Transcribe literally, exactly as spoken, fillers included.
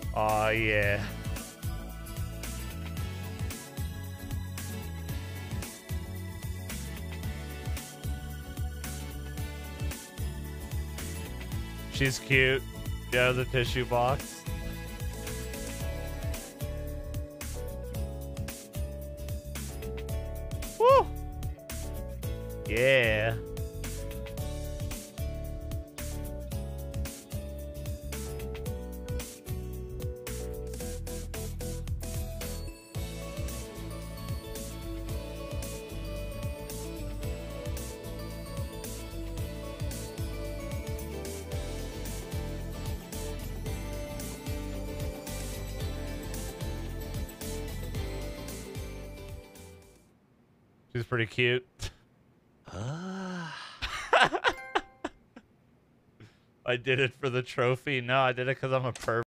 Oh, yeah. She's cute. Yeah, the tissue box. Woo! Yeah. She's pretty cute. I did it for the trophy. No, I did it because I'm a perv.